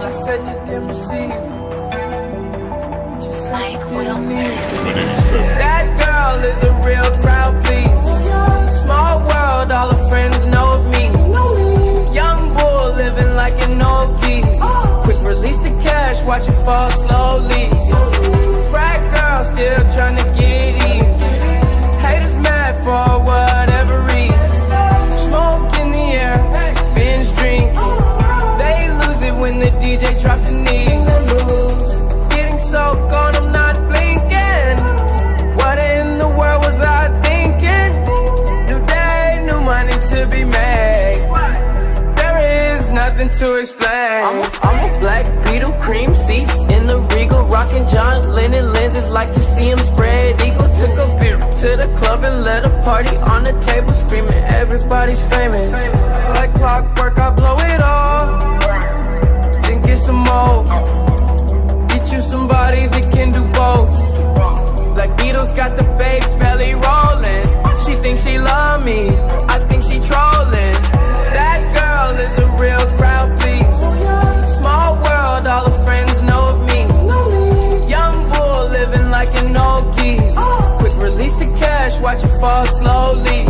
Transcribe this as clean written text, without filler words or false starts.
you said you didn't receive. You said you didn't need. That girl is a real crowd, please. Small world, all her friends know of me. Young bull living like an old geese. Quick release the cash, watch it fall slowly. Frat girl still trying to get even. Haters mad for whatever reason. Smoke in the air, binge drink. They lose it when the DJ drops the knee. Getting so gone, I'm not blinking. What in the world was I thinking? New day, new money to be made. There is nothing to explain. I'm a black beetle, cream seats in the Regal, rocking John Lennon lenses, like to see him spread eagle. Took a beer to the club and let a party on the table, screaming everybody's famous. Like clockwork, I blow it all, then get some more. Get you somebody that can do both. Black Beatles got the babes belly rolling. She thinks she love me, I think she trolling. That girl is a real crowd, please. Small world, all her friends know of me. Young bull living like an old geese. Quick release the cash, watch it fall slowly.